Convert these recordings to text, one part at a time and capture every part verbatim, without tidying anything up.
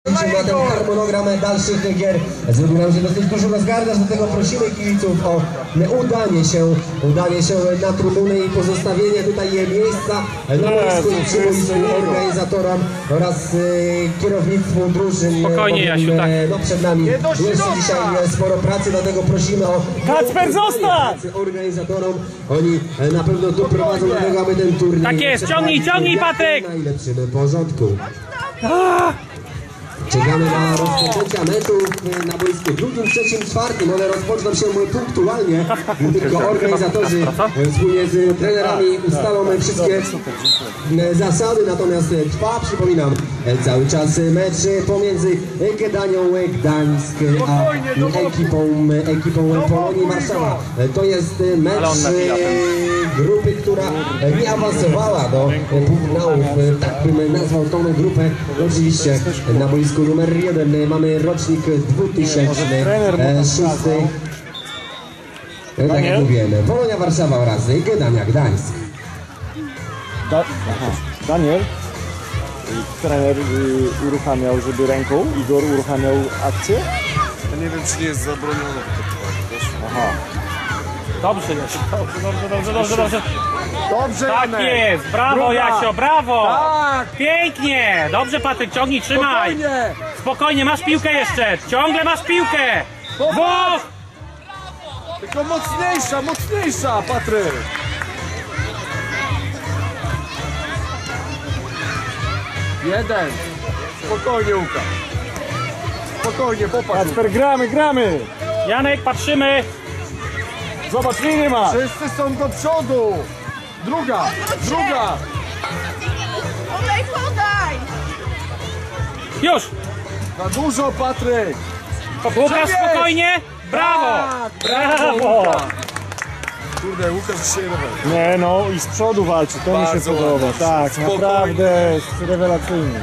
Na ten harmonogram dalszych gier zrobił nam się dosyć dużo rozgardiasz, dlatego prosimy kibiców o udanie się, udanie się na trybuny i pozostawienie tutaj miejsca na boisku przy boisku organizatorom oraz y, kierownictwu drużyn. Spokojnie, Jasiu, tak. No przed nami jeszcze dzisiaj sporo pracy, dlatego prosimy o Kacper, zostań! Organizatorom. Oni na pewno doprowadzą do tego, aby ten turniej tak jest, ciągnij, ciągnij, Patryk! w najlepszym porządku. Czekamy na rozpoczęcia meczów na boisku drugim, trzecim, czwartym. One rozpoczną się punktualnie, tylko organizatorzy wspólnie z trenerami ustalą wszystkie zasady. Natomiast trwa, przypominam, cały czas mecz pomiędzy Gdanią Gdańsk a ekipą, ekipą Polonii Warszawa. To jest mecz grupy, która nie awansowała do półfinałów. Tak bym nazwał tą grupę. Oczywiście na boisku numer jeden mamy rocznik dwa tysiące szósty. Tak jak mówiłem, Polonia Warszawa oraz Gdania Gdańsk. Da Daniel, trener y, uruchamiał, żeby ręką, Igor uruchamiał akcję? Ja nie wiem, czy nie jest zabronione. Aha. Dobrze, dobrze, dobrze, dobrze, dobrze, dobrze. Dobrze, Tak Janek. jest, brawo Druga. Jasio, brawo! Tak. Pięknie! Dobrze, Patryk, ciągnij, trzymaj! Spokojnie. Spokojnie, masz piłkę jeszcze! Ciągle masz piłkę! Dwóch! Tylko mocniejsza, mocniejsza, Patryk! Jeden! Spokojnie, Łukasz! Spokojnie, popatrz! Kacper, gramy, gramy! Janek, patrzymy! Zobacz, liny ma! Wszyscy są do przodu! Druga! Druga! Podaj, podaj! Już! Za dużo, Patryk! Łukasz, spokojnie! Brawo! Tak, Brawo! Łukasz. Kurde, Łukasz dzisiaj rewel. Nie no, i z przodu walczy, to mi się Bardzo podoba. ładnie. Tak, Spokojnie. naprawdę jest rewelacyjny.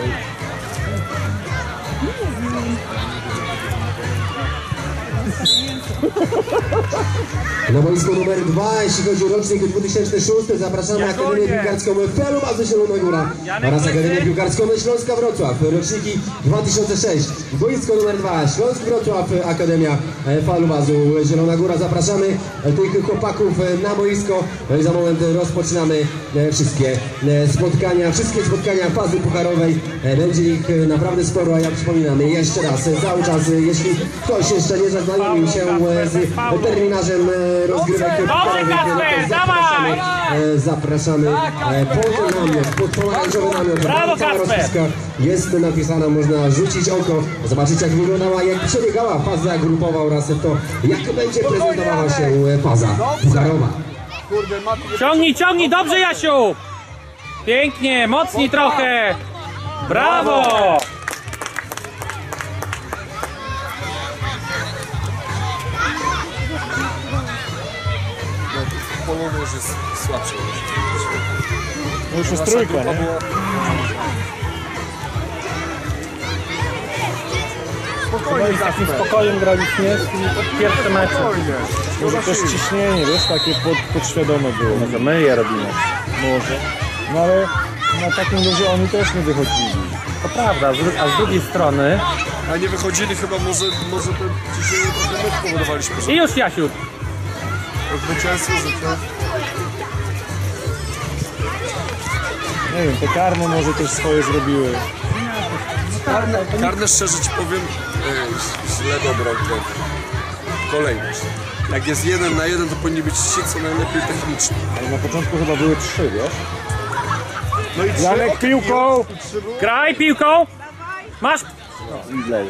Na boisku numer dwa, jeśli chodzi o rocznik dwa tysiące szósty, zapraszamy Ja Akademię gonię. Piłkarską Felubazy Zielona Góra oraz Akademię Piłkarską Śląska Wrocław, roczniki dwa tysiące szósty. Boisko numer dwa, Śląsk Wrocław, Akademia Felubazu Zielona Góra. Zapraszamy tych chłopaków na boisko. No i za moment rozpoczynamy wszystkie spotkania, wszystkie spotkania fazy pucharowej. Będzie ich naprawdę sporo, a ja przypominam jeszcze raz, cały czas, jeśli ktoś jeszcze nie zaznajomił się z terminarzem rozgrywek pucharowych, zapraszamy, zapraszamy pod namiot, pod pomarańczowy namiot. Brawo, Kacper! Jest napisana, można rzucić oko, zobaczyć jak wyglądała, jak przebiegała faza grupowa oraz to, jak będzie prezentowała się faza pucharowa. Kurde, Mati... Ciągnij, ciągnij, dobrze, Jasiu! Pięknie, mocniej trochę! Brawo! Polonia już jest słabszy. No już jest trójka, nie? Spokojnie, Z takim Kacper. spokojem graliśmy, nie? Pierwsze mecze. Spokojnie. Może też ciśnienie, wiesz, takie pod, podświadome było. Może my je robimy. Może. No ale na takim ludzie oni też nie wychodzili. To prawda, a z drugiej strony... A nie wychodzili chyba, może, może to ciśnienie trochę my spowodowaliśmy, że I już, Jasiu! zwycięstwo, życie. Nie wiem, te karne może też swoje zrobiły. Karne, karne szczerze ci powiem, e, źle dobrał trochę. Kolejność. Jak jest jeden na jeden, to powinni być ci co najlepiej techniczni. Ale na początku chyba były trzy, wiesz? No i trzy, Janek piłką! i trzy było. Graj piłką! Masz... I leży.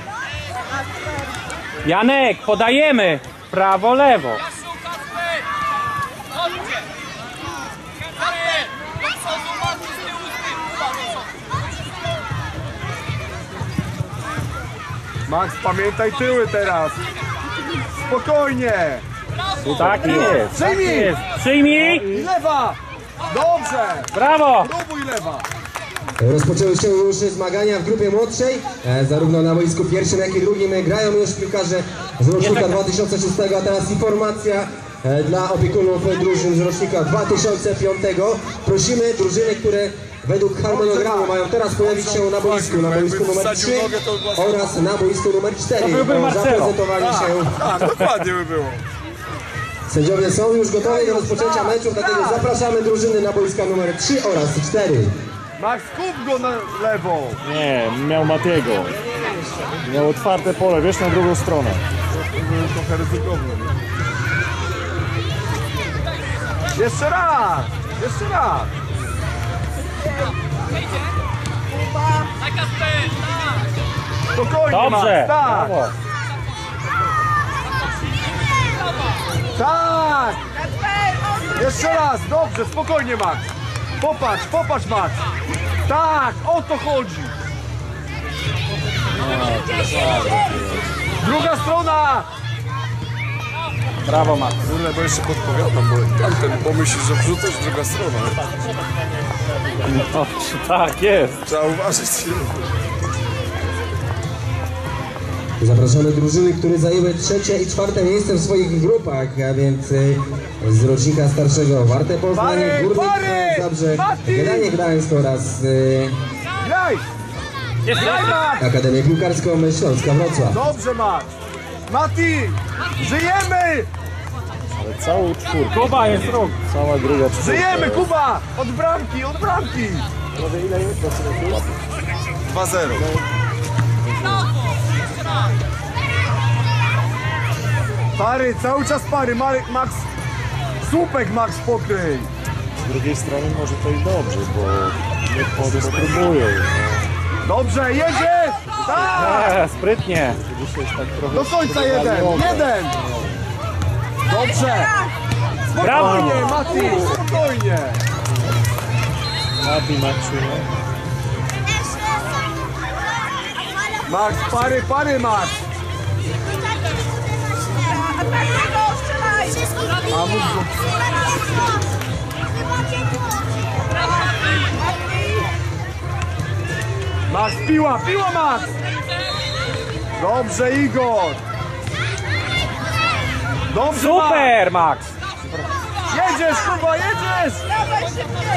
Janek, podajemy! Prawo, lewo. Max, pamiętaj tyły teraz. Spokojnie. Tak jest, tak Przyjmij. jest. Przyjmij! I lewa. Dobrze. Brawo! Próbuj lewa. Rozpoczęły się już zmagania w grupie młodszej, e, zarówno na boisku pierwszym, jak i drugim grają już piłkarze z rocznika dwa tysiące szóstego, a teraz informacja e, dla opiekunów drużyn z rocznika dwa tysiące piątego. Prosimy drużyny, które według harmonogramu mają teraz pojawić się na boisku, na boisku numer trzy oraz na boisku numer cztery. O zaprezentowanie się. Tak, dokładnie by było. Sędziowie są już gotowi do rozpoczęcia meczu, dlatego zapraszamy drużyny na boiska numer trzy oraz cztery. Max, kup go na lewą! Nie, miał Matiego. Miał otwarte pole, wiesz, na drugą stronę. Trochę ryzykowne. Jeszcze raz! Jeszcze raz! Spokojnie, Dobrze! Max, tak! Tak! Jeszcze raz, dobrze, spokojnie, Max! Popatrz, popatrz, Max! Tak, o to chodzi! Druga strona! Brawo, Max. Kurde, bo jeszcze podpowiadam, bo tamten pomyśli, że wrzucasz w drugą stronę. O, tak, jest. Trzeba uważać. Zapraszamy drużyny, które zajęły trzecie i czwarte miejsce w swoich grupach, a więc y, z rocznika starszego Warte Poznań, Pary, Górnik pary! Zabrze, Mati! Gdańsk Gdańsk oraz y, Graj! Jest, Graj, jest. Max! Akademię Piłkarską Śląska Wrocław. Dobrze, Max! Mati! Żyjemy! Ale całą czwórkę. Kuba jest róg. Cała druga czwórka. Żyjemy, Kuba! Od bramki, od bramki! dwa zero. Pary, cały czas pary, Marek, Max. Słupek, Max, pokryj. Z drugiej strony może to i dobrze, bo nie wody spróbują. Dobrze, jedziesz! Tak! E, sprytnie. Do końca jeden! Jeden! Dobrze! Spokojnie, Mati! Spokojnie! Mati, Maciu. Max, pary, pary, Max! A takiego strzelaj! A mów go. Max, piła, piła, Max! Dobrze, Igor! Dobrze, Super, Max. Max. Jedziesz, Kuba, jedziesz! Dawaj szybciej!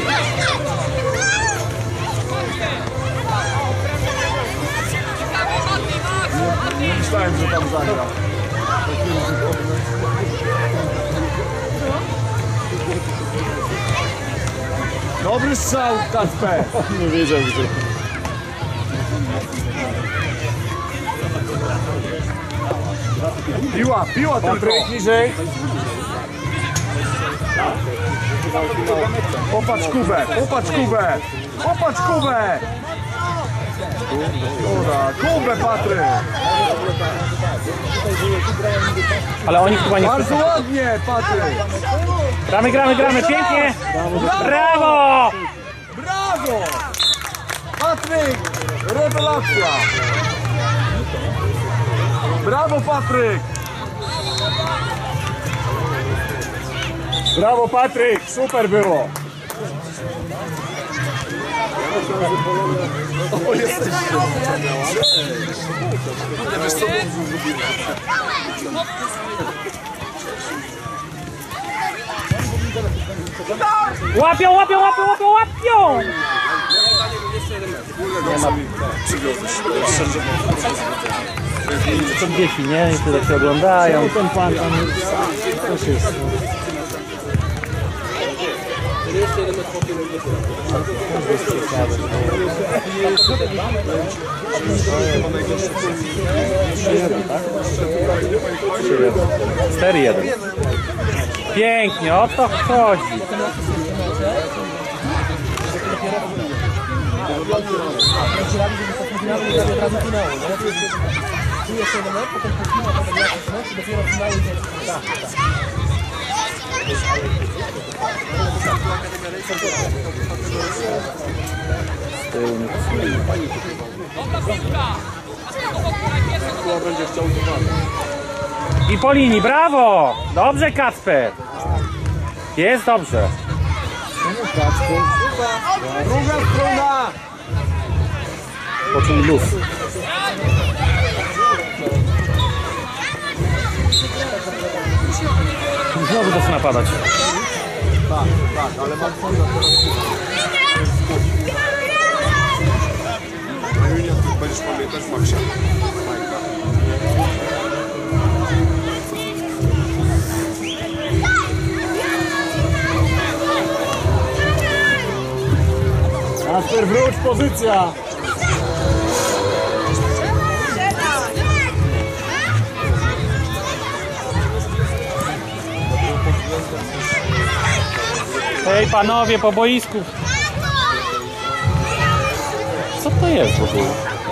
Nie myślałem, że tam zagra. Dobry strzał, Kacper! Nie wiedział, że... Piła, piła tylko! Niżej! Popatrz Kubę, popatrz Kubę! Popatrz Kubę! Dobra, Kubę, Patryk! Ale oni chyba nie... Bardzo ładnie, Patryk! Gramy, gramy, gramy, pięknie. Brawo! Brawo! Patryk! Rewelacja! Brawo, Patryk! Brawo, Patryk! Super było! O, jesteś. Nie wiesz co? Łapią, łapią, łapią, łapią, łapią! To dzieci, nie? I tyle się oglądają. Ten pan tam też jest. cztery jeden. Pięknie, o to chodzi. I po linii, brawo! Dobrze, Kacper. Jest dobrze. Druga strona! Poczuj luz. Znowu zaczyna padać. Tak, tak, ale mam w chłopie. Na Junia ty będziesz pamiętać Maxia. Kasper, wróć, pozycja! Hej panowie, po boisku. Co to jest w ogóle?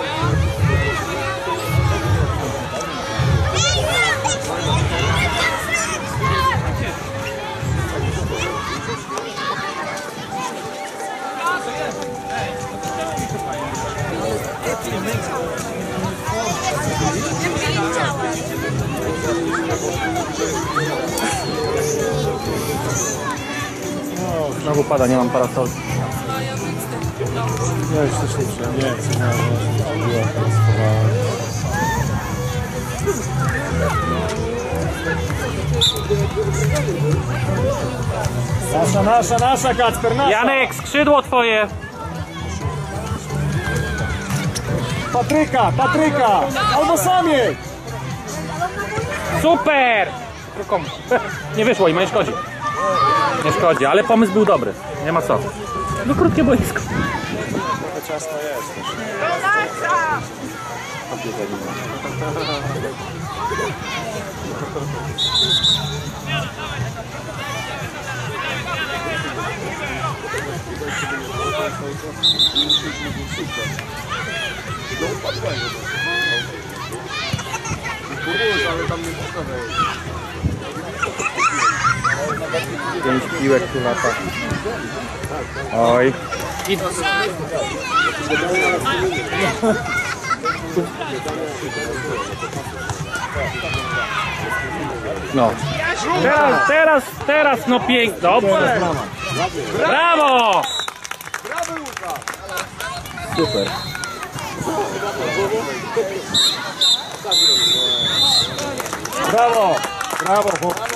Znowu pada, nie mam parasol. Ja już też muszę, nie chcę, nie, nie, nie, Nasza, nasza, nasza, Kacper, nasza! Janek, skrzydło twoje! Patryka, Patryka! Albo Samiek! Super! Tylko nie wyszło im, nie szkodzi. Nie szkodzi, ale pomysł był dobry. Nie ma co. No krótkie boisko. Trochę ciasno jest też. Nasza! Pięć piłek tu lata. Oj. I... No. Teraz, teraz, teraz, no pięknie. Dobrze. Brawo! Super. Brawo! Brawo, chłopcy!